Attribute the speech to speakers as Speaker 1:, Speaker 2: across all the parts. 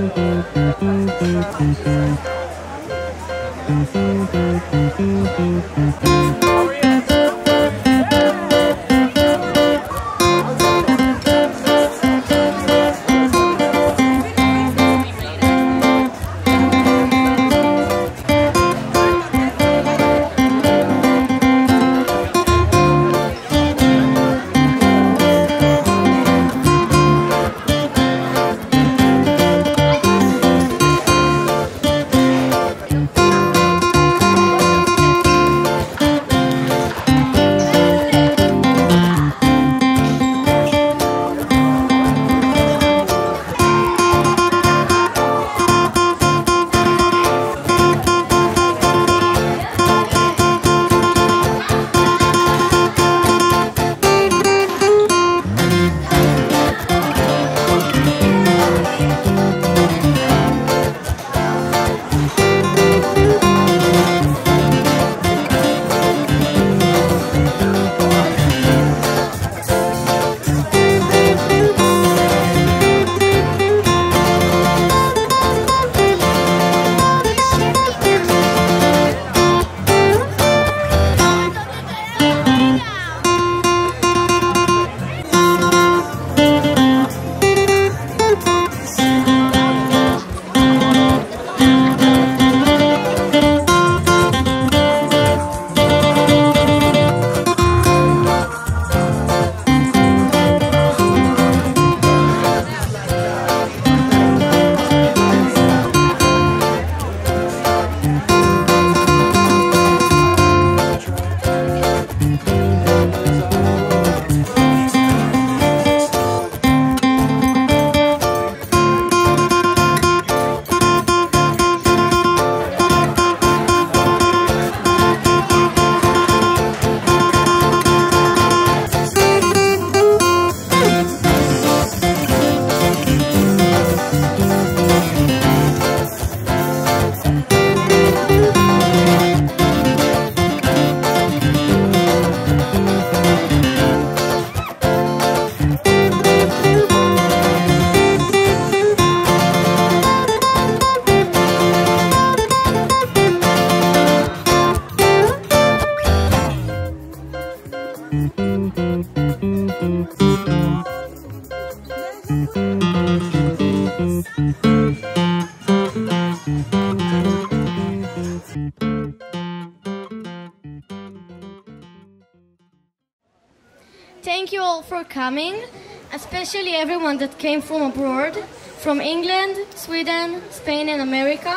Speaker 1: Thank you all for coming, especially everyone that came from abroad, from England, Sweden, Spain and America.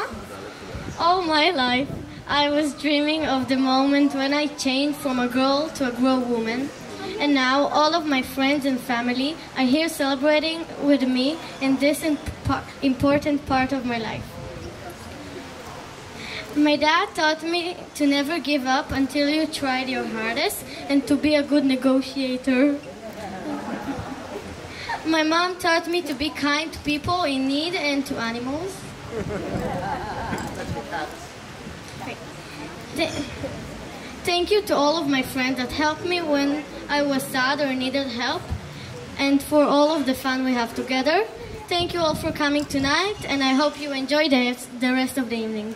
Speaker 1: All my life, I was dreaming of the moment when I changed from a girl to a grown woman. And now all of my friends and family are here celebrating with me in this important part of my life. My dad taught me to never give up until you tried your hardest and to be a good negotiator. My mom taught me to be kind to people in need and to animals. Thank you to all of my friends that helped me when I was sad or needed help, and for all of the fun we have together. Thank you all for coming tonight, and I hope you enjoy the rest of the evening.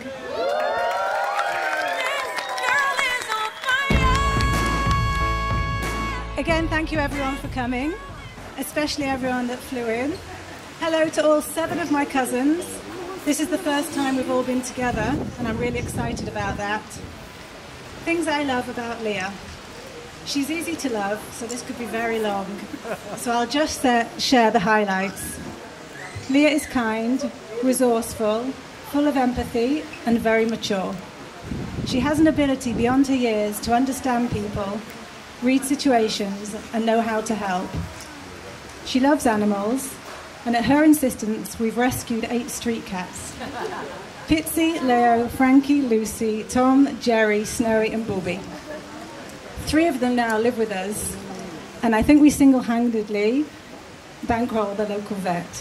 Speaker 2: Again, thank you everyone for coming, especially everyone that flew in. Hello to all 7 of my cousins. This is the first time we've all been together, and I'm really excited about that. Things I love about Leah. She's easy to love, so this could be very long. So I'll just share the highlights. Leah is kind, resourceful, full of empathy, and very mature. She has an ability beyond her years to understand people, read situations, and know how to help. She loves animals, and at her insistence, we've rescued 8 street cats. Pitsy, Leo, Frankie, Lucy, Tom, Jerry, Snowy, and Booby. 3 of them now live with us, and I think we single-handedly bankroll the local vet.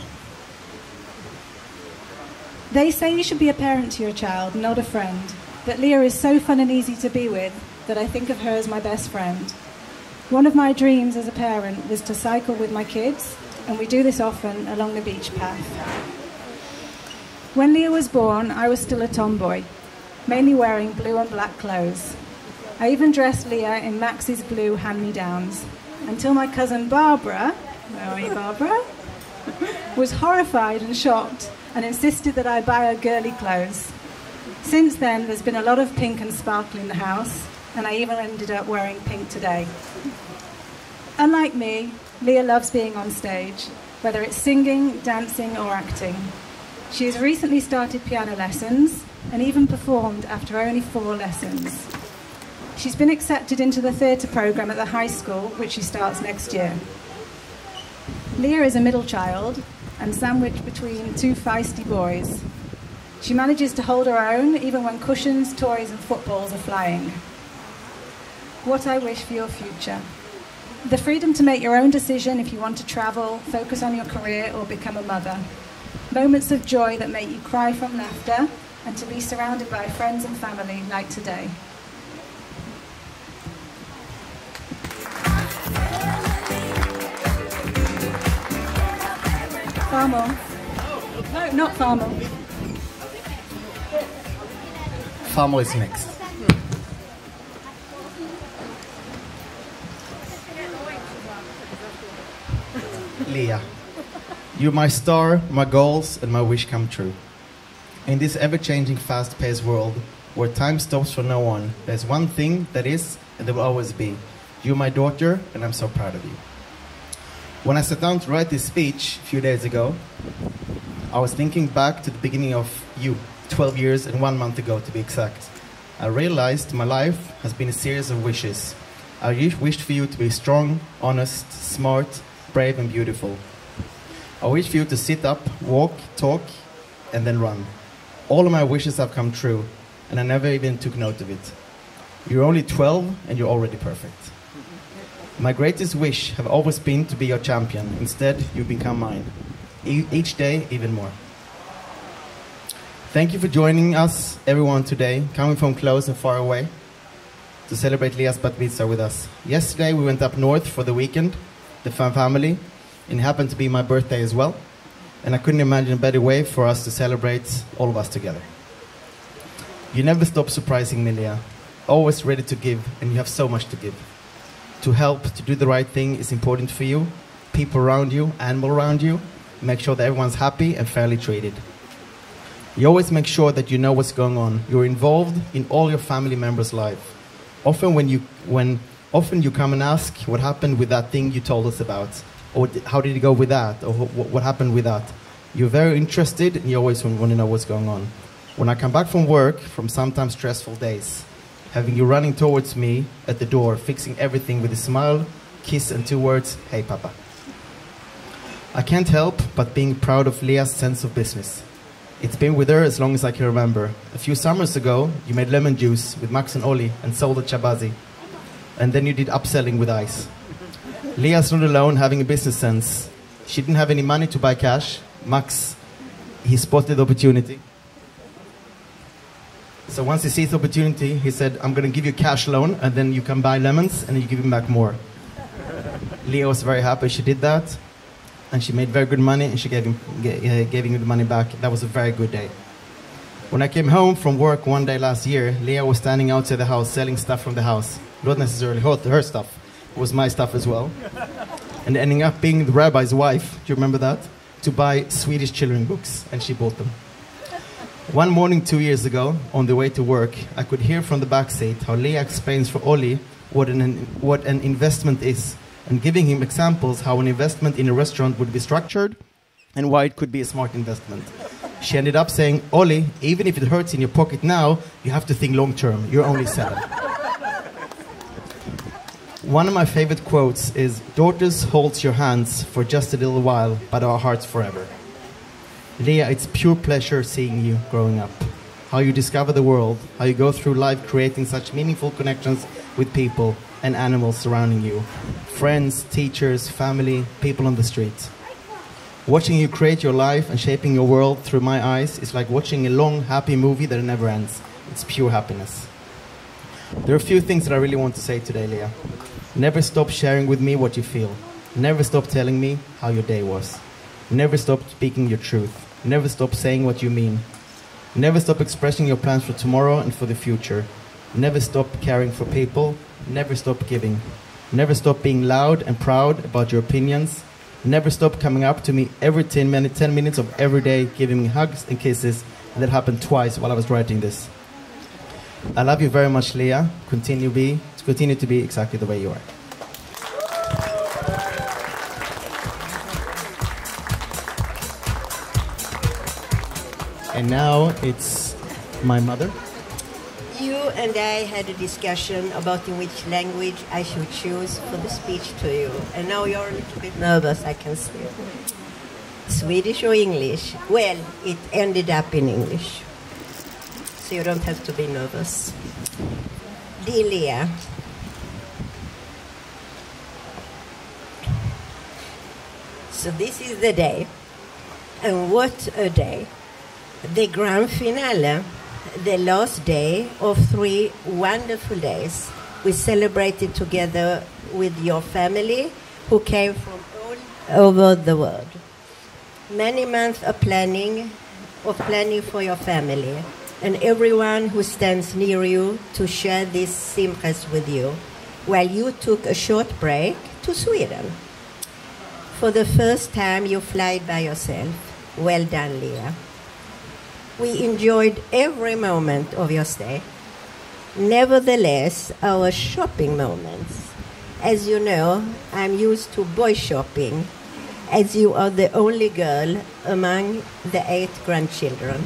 Speaker 2: They say you should be a parent to your child, not a friend, but Leah is so fun and easy to be with that I think of her as my best friend. One of my dreams as a parent was to cycle with my kids, and we do this often along the beach path. When Leah was born, I was still a tomboy, mainly wearing blue and black clothes. I even dressed Leah in Max's blue hand-me-downs, until my cousin Barbara, where are you, Barbara, was horrified and shocked and insisted that I buy her girly clothes. Since then, there's been a lot of pink and sparkle in the house, and I even ended up wearing pink today. Unlike me, Leah loves being on stage, whether it's singing, dancing, or acting. She has recently started piano lessons and even performed after only 4 lessons. She's been accepted into the theatre programme at the high school, which she starts next year. Leah is a middle child and sandwiched between 2 feisty boys. She manages to hold her own even when cushions, toys and footballs are flying. What I wish for your future. The freedom to make your own decision if you want to travel, focus on your career or become a mother. Moments of joy that make you cry from laughter and to be surrounded by friends and family like today. Farmel. No, not Farmel.
Speaker 3: Farmel is next. Leah, you're my star, my goals, and my wish come true. In this ever-changing, fast-paced world, where time stops for no one, there's one thing that is, and there will always be. You're my daughter, and I'm so proud of you. When I sat down to write this speech a few days ago, I was thinking back to the beginning of you, 12 years and 1 month ago to be exact. I realized my life has been a series of wishes. I wished for you to be strong, honest, smart, brave and beautiful. I wish for you to sit up, walk, talk, and then run. All of my wishes have come true, and I never even took note of it. You're only 12, and you're already perfect. My greatest wish have always been to be your champion. Instead, you become mine. Each day, even more. Thank you for joining us, everyone, today, coming from close and far away, to celebrate Leah's Bat Mitzvah with us. Yesterday, we went up north for the weekend, the fun family, and it happened to be my birthday as well. And I couldn't imagine a better way for us to celebrate all of us together. You never stop surprising me, Leah. Always ready to give, and you have so much to give. To help, to do the right thing is important for you. People around you, animals around you, make sure that everyone's happy and fairly treated. You always make sure that you know what's going on. You're involved in all your family members' life. Often you come and ask what happened with that thing you told us about, or how did it go with that, or what happened with that. You're very interested, and you always want to know what's going on. When I come back from work, from sometimes stressful days, having you running towards me at the door, fixing everything with a smile, kiss, and 2 words, "Hey, Papa." I can't help but being proud of Leah's sense of business. It's been with her as long as I can remember. A few summers ago, you made lemon juice with Max and Ollie and sold at Chabazi. And then you did upselling with ice. Leah's not alone having a business sense. She didn't have any money to buy cash. Max, he spotted the opportunity. So once he sees the opportunity, he said, "I'm going to give you a cash loan, and then you can buy lemons, and then you give him back more." Leah was very happy she did that, and she made very good money, and she gave him the money back. That was a very good day. When I came home from work one day last year, Leah was standing outside the house selling stuff from the house. Not necessarily her stuff, it was my stuff as well. And ending up being the rabbi's wife, do you remember that? To buy Swedish children books, and she bought them. One morning 2 years ago, on the way to work, I could hear from the back seat how Leah explains for Ollie what an investment is, and giving him examples how an investment in a restaurant would be structured and why it could be a smart investment. She ended up saying, "Ollie, even if it hurts in your pocket now, you have to think long term. You're only 7. One of my favorite quotes is, "Daughters holds your hands for just a little while, but our hearts forever." Leah, it's pure pleasure seeing you growing up. How you discover the world, how you go through life creating such meaningful connections with people and animals surrounding you. Friends, teachers, family, people on the street. Watching you create your life and shaping your world through my eyes is like watching a long, happy movie that never ends. It's pure happiness. There are a few things that I really want to say today, Leah. Never stop sharing with me what you feel. Never stop telling me how your day was. Never stop speaking your truth. Never stop saying what you mean. Never stop expressing your plans for tomorrow and for the future. Never stop caring for people. Never stop giving. Never stop being loud and proud about your opinions. Never stop coming up to me every 10 minutes of every day, giving me hugs and kisses. And that happened twice while I was writing this. I love you very much, Leah. Continue to be exactly the way you are. And now it's my mother.
Speaker 4: You and I had a discussion about in which language I should choose for the speech to you. And now you're a little bit nervous, I can see. Swedish or English? Well, it ended up in English. So you don't have to be nervous. Dear Leah, so this is the day. And what a day. The grand finale, the last day of 3 wonderful days. We celebrated together with your family who came from all over the world. Many months of planning for your family and everyone who stands near you to share these simchas with you while you took a short break to Sweden. For the first time you fly by yourself. Well done, Leah. We enjoyed every moment of your stay. Nevertheless, our shopping moments. As you know, I'm used to boy shopping, as you are the only girl among the 8 grandchildren.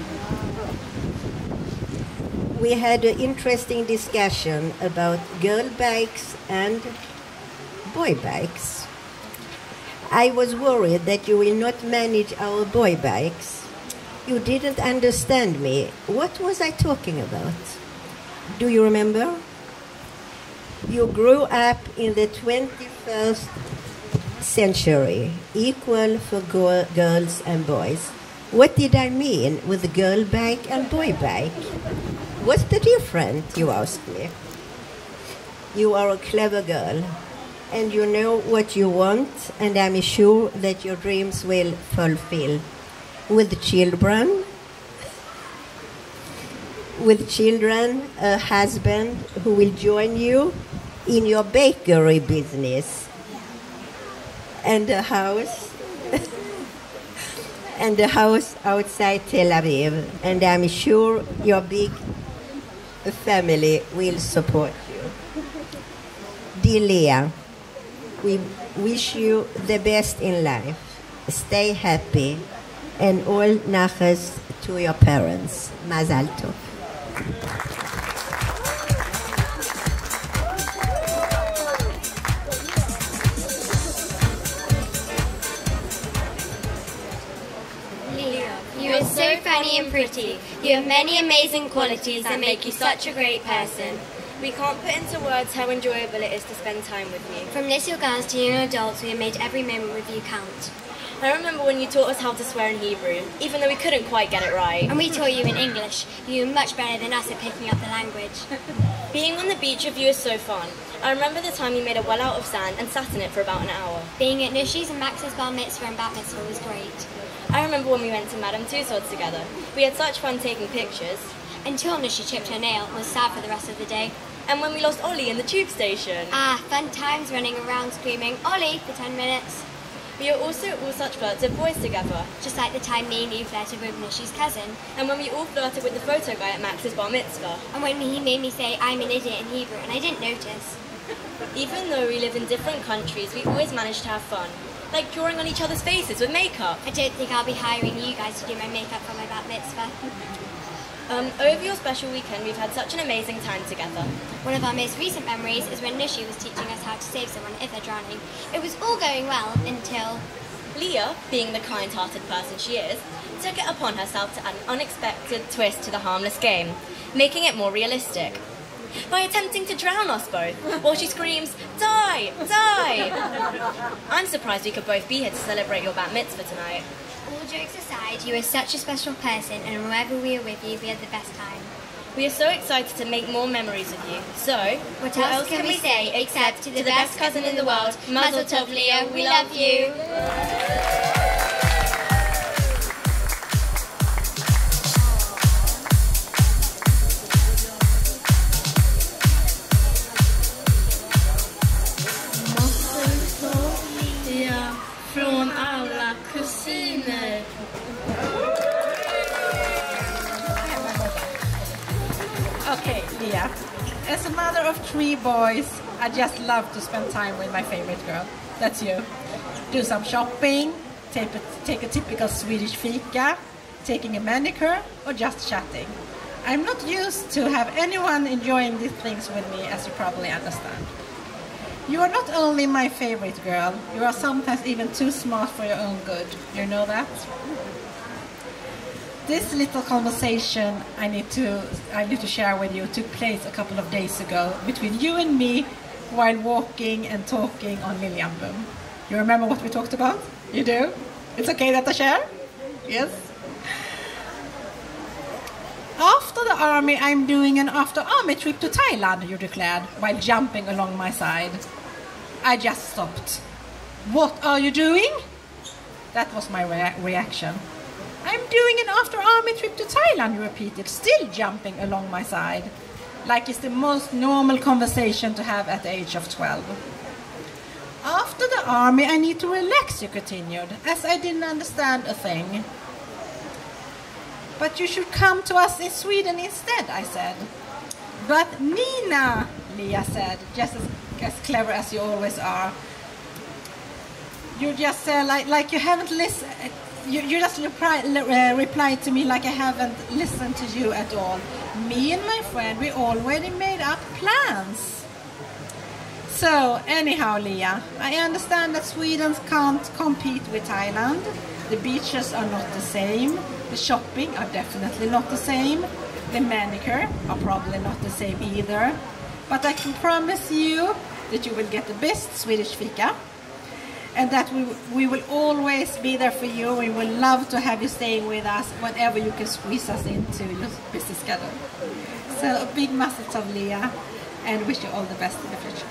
Speaker 4: We had an interesting discussion about girl bikes and boy bikes. I was worried that you will not manage our boy bikes. You didn't understand me. What was I talking about? Do you remember? You grew up in the 21st century, equal for girls and boys. What did I mean with the girl bike and boy bike? What's the difference, you asked me? You are a clever girl, and you know what you want, and I'm sure that your dreams will fulfill. With children, a husband who will join you in your bakery business, and a house, outside Tel Aviv, and I'm sure your big family will support you. Dear Leah, we wish you the best in life. Stay happy. And all nachas to your parents. Mazal tov.
Speaker 5: Leah, you are so funny and pretty. You have many amazing qualities that make you such a great person.
Speaker 6: We can't put into words how enjoyable it is to spend time with you.
Speaker 5: From little girls to young adults, we have made every moment with you count.
Speaker 6: I remember when you taught us how to swear in Hebrew, even though we couldn't quite get it right.
Speaker 5: And we taught you in English. You were much better than us at picking up the language.
Speaker 6: Being on the beach with you is so fun. I remember the time you made a well out of sand and sat in it for about an hour.
Speaker 5: Being at Nushi's and Max's bar mitzvah and bat mitzvah was great.
Speaker 6: I remember when we went to Madame Tussauds together. We had such fun taking pictures.
Speaker 5: Until Nushi chipped her nail and was sad for the rest of the day.
Speaker 6: And when we lost Ollie in the tube station.
Speaker 5: Ah, fun times running around screaming, Ollie, for 10 minutes.
Speaker 6: We are also all such flirted boys together.
Speaker 5: Just like the time me and you flirted with Nushi's cousin.
Speaker 6: And when we all flirted with the photo guy at Max's bar mitzvah.
Speaker 5: And when he made me say, I'm an idiot in Hebrew, and I didn't notice.
Speaker 6: Even though we live in different countries, we always manage to have fun. Like drawing on each other's faces with makeup.
Speaker 5: I don't think I'll be hiring you guys to do my makeup for my bat mitzvah.
Speaker 6: Over your special weekend, we've had such an amazing time together.
Speaker 5: One of our most recent memories is when Nushi was teaching us how to save someone if they're drowning. It was all going well until...
Speaker 6: Leah, being the kind-hearted person she is, took it upon herself to add an unexpected twist to the harmless game, making it more realistic. By attempting to drown us both, while she screams, "Die! Die!" I'm surprised we could both be here to celebrate your bat mitzvah tonight.
Speaker 5: All jokes aside, you are such a special person, and wherever we are with you, we had the best time.
Speaker 6: We are so excited to make more memories with you. So,
Speaker 5: what else can we say except to the best cousin in the world, Mazel Tov, Leah, we love you.
Speaker 7: Leah. As a mother of 3 boys, I just love to spend time with my favorite girl. That's you. Do some shopping, take a typical Swedish fika, taking a manicure, or just chatting. I'm not used to have anyone enjoying these things with me, as you probably understand. You are not only my favorite girl, you are sometimes even too smart for your own good. You know that? This little conversation I need to share with you took place a couple of days ago between you and me while walking and talking on Liljambom. You remember what we talked about? You do? It's okay that I share? Yes? After the army, I'm doing an after-army trip to Thailand, you declared, while jumping along my side. I just stopped. What are you doing? That was my reaction. I'm doing an after-army trip to Thailand, you repeated, still jumping along my side. Like it's the most normal conversation to have at the age of 12. After the army, I need to relax, you continued, as I didn't understand a thing. But you should come to us in Sweden instead, I said. But Nina, Leah said, just as clever as you always are. You just like you haven't listened. You just replied to me like I haven't listened to you at all. Me and my friend, we already made up plans. So anyhow, Leah, I understand that Sweden can't compete with Thailand. The beaches are not the same. The shopping are definitely not the same. The manicure are probably not the same either. But I can promise you that you will get the best Swedish fika. And that we will always be there for you. We will love to have you staying with us whenever you can squeeze us into your busy schedule. So a big message of Leah, and wish you all the best in the future.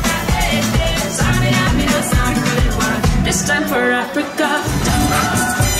Speaker 8: It's time for Africa.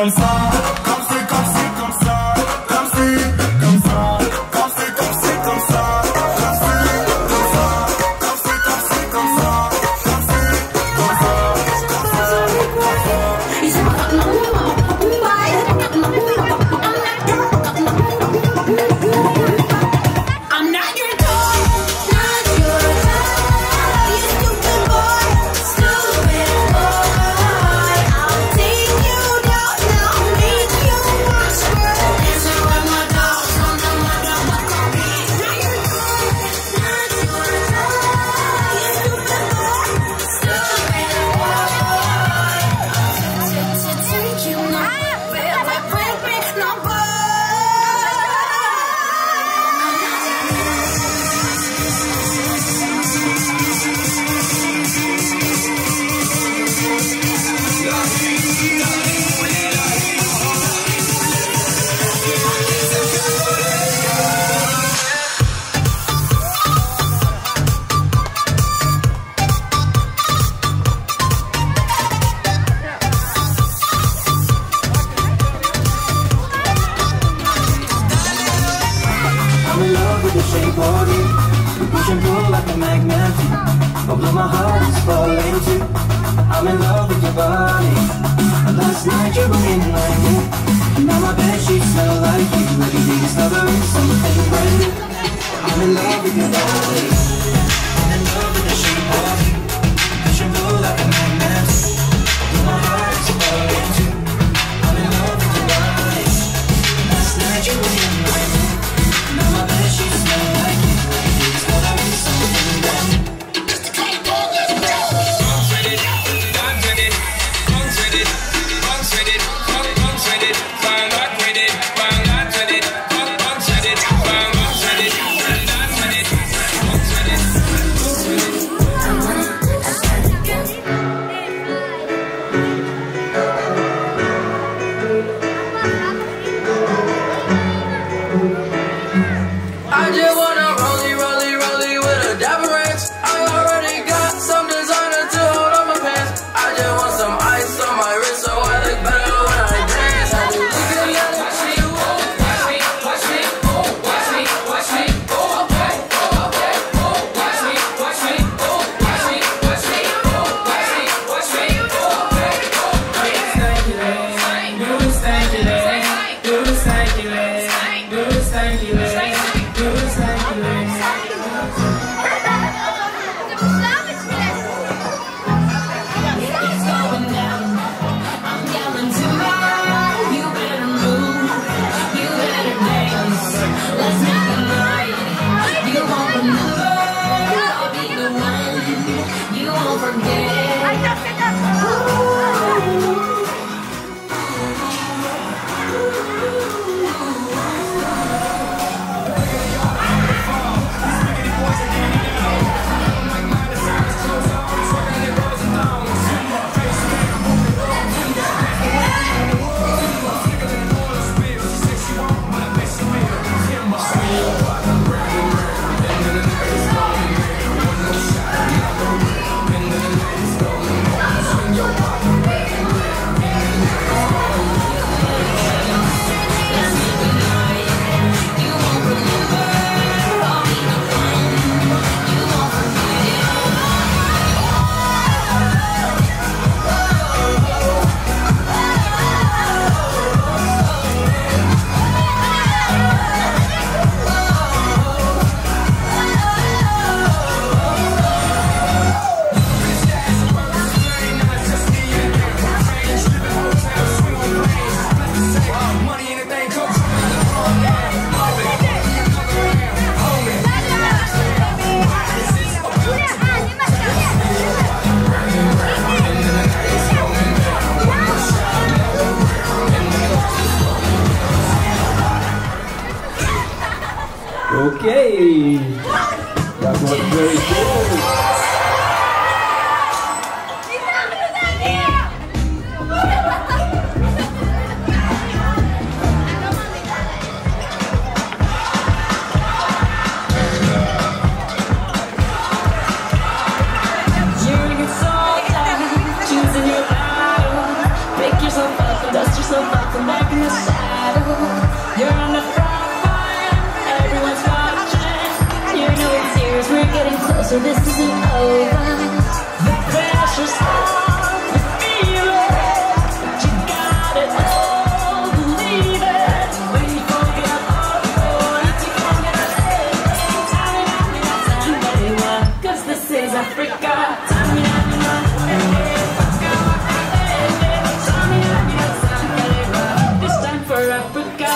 Speaker 8: comme ça, comme c'est, comme c'est, comme ça, comme c'est, comme ça, comme c'est, comme c'est, comme ça, comme c'est, comme ça, comme c'est, comme c'est, comme ça, comme c'est, comme ça, I'm not your dog, not your dog, you stupid boy, stupid boy. I'll take you down now, make you whisper. Dancing with my dogs, on the mother, what could be? Not your dog, not your dog, you stupid boy, stupid boy. To take you now, break no boy.
Speaker 9: I'm in love with the shape of you. You push and pull like a magnet. Although my heart is falling too. I'm in love with your body. Last night you were in my mood. Now my bed sheets smell like you. Every day discovering something brand new. I'm in love with your body. I'm in love with the shape of you. Push and pull like a magnet. Although my heart is falling too. I'm in love with your body. Last night you were in my mood. Now my bed sheets smell like you. Every day discovering something brand new.
Speaker 10: I just wanna rollie with a dapper ranch. I already got some designer to hold on my pants. I just want some ice on my wrist so I look better when I dance. I do look at me, watch me, watch me, watch me, watch me, watch me, okay, okay, watch me, watch me, watch me, watch me, watch me, watch me, okay, okay. Do stanky leg, do stanky leg, do stanky leg.
Speaker 9: Okay, that was very good.
Speaker 10: Choosing your battle, pick yourself up and dust yourself off.
Speaker 8: so this isn't over. The pressure's on, you feel it, but you got it all, believe it. When you forget all your needs, you forget everything. Tamiya, 'cause this is Africa. Tamiya, this time for Africa.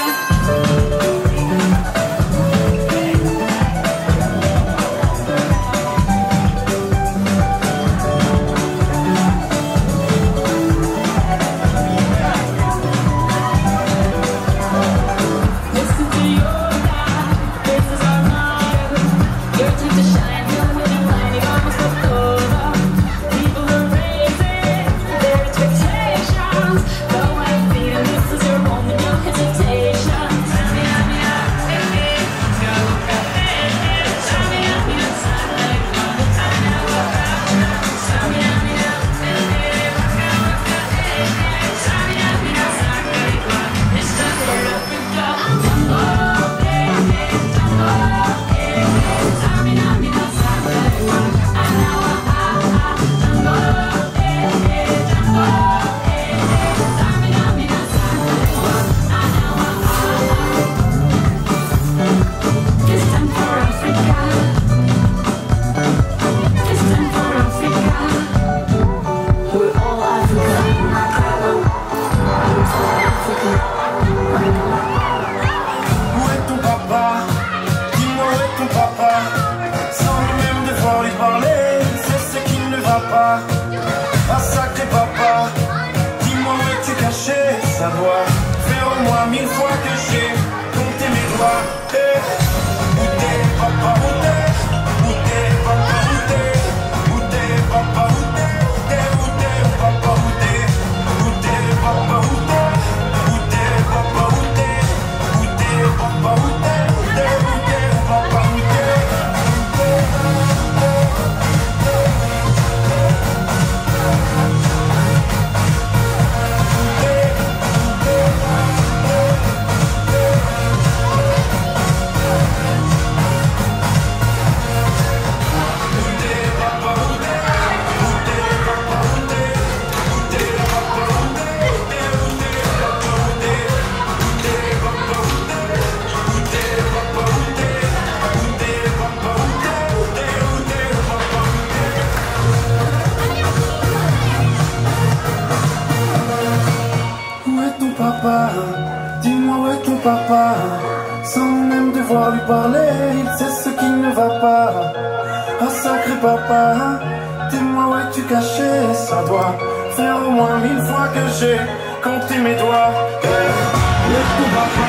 Speaker 9: Ah sacré papa, dis-moi où es-tu caché? Ça doit faire au moins 1000 fois que j'ai compté mes doigts. Où t'es papa, où t'es? Où t'es papa, où t'es? Où t'es papa, où t'es? Où t'es papa, où t'es? Où t'es papa, où t'es? Où t'es papa, où t'es? Où t'es papa, où t'es? Où t'es papa, où t'es? Papa, dis-moi où est ton papa? Sans même devoir lui parler, il sait ce qui ne va pas. Ah sacré papa, dis-moi où es-tu caché? Ça doit faire au moins 1000 fois que j'ai compté mes doigts. Où est ton papa?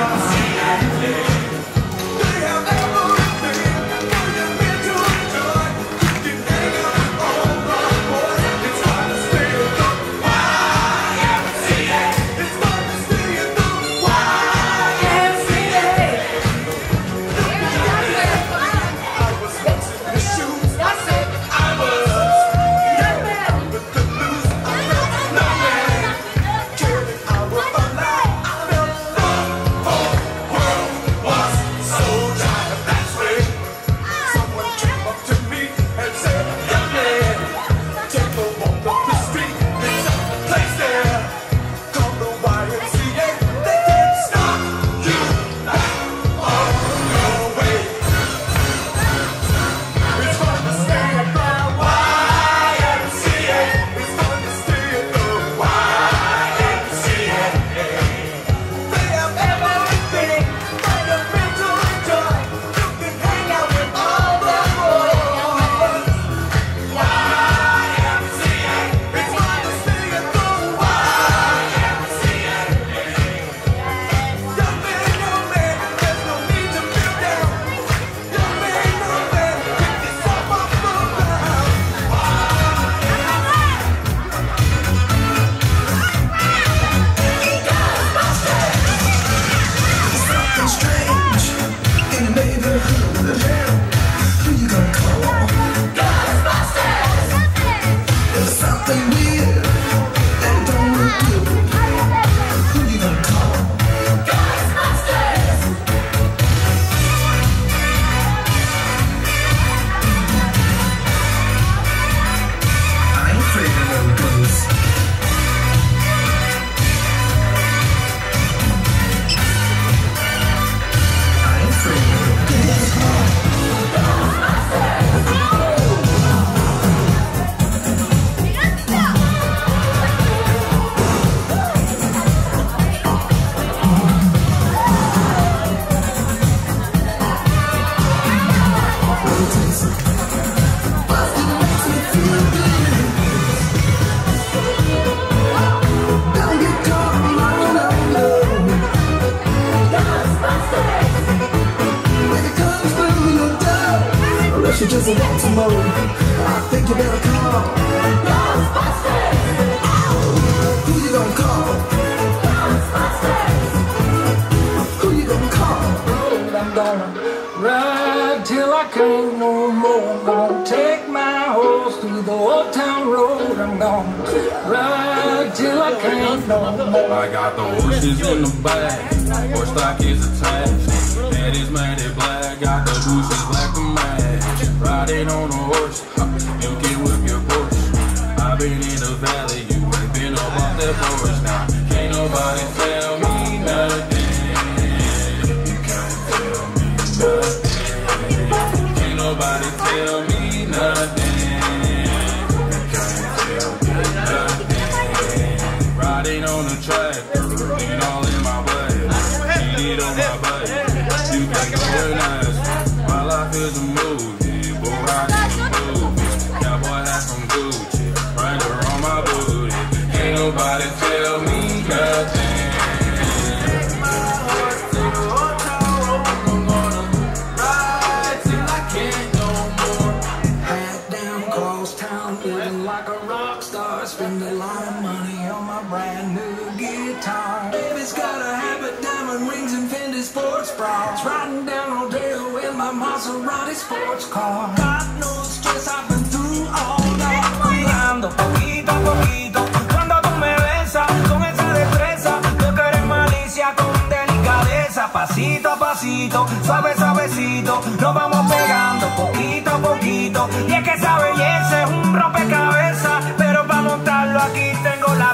Speaker 9: but she just wants some more. I think you better call Ghostbusters. Who you gonna call? Ghostbusters. Who you gonna call?
Speaker 11: I'm gonna ride till I can't no more. I'm gonna take my horse through the old town road. I'm gonna ride till I can't no more.
Speaker 12: I got the horses in the back, horse stock is attached. That is matted black, got the bushes black to match. Riding on a horse, you can whip your Porsche. I've been in the valley, you ain't been up off that porch. Now, can't nobody tell me nothing. You can't tell me nothing. Can't nobody tell me nothing. You can't tell me nothing. Riding on the tractor, lean all in my way. Cheated on my butt. You can go nice. My life is a movie, boy, I need a movie. Cowboy hat from Gucci, Wrangler on my booty. Ain't nobody tell me nothing. Take my horse to the hotel room. I'm gonna ride till I can't no more.
Speaker 11: Hat down, cross town, living like a rock star. Spend a lot of money on my brand new guitar. Baby's got a habit, diamond rings and Fendi sports bras. Riding down Rodeo in my Maserati sports car. Got no stress, I've been through all that. Cuidando poquito a poquito. Cuando tú me besas con esa destreza, veo que eres malicia con delicadeza. Pasito a pasito, suave suavecito, nos vamos pegando poquito a poquito. Y es que esa belleza es un rompecabezas, pero para montarlo aquí tengo la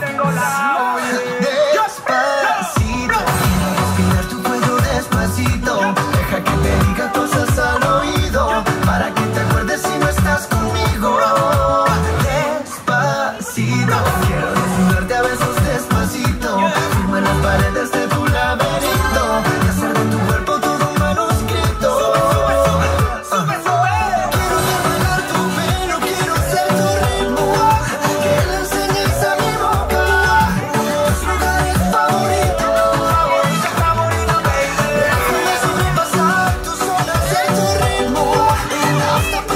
Speaker 9: Despacito, respirar tu cuello despacito. Deja que te diga cosas al oído, para que te acuerdes si no estás conmigo. Despacito, quiero desnudarte a besos despacito. Firma las paredes de tu laberinto y hacer de tu cuerpo todo un manuscrito. Quiero desnudar tu pelo, quiero ser tu ritmo, que le enseñes a mi boca tus lugares favoritos. Déjame sobrepasar tus olas de tu ritmo. And I'll stop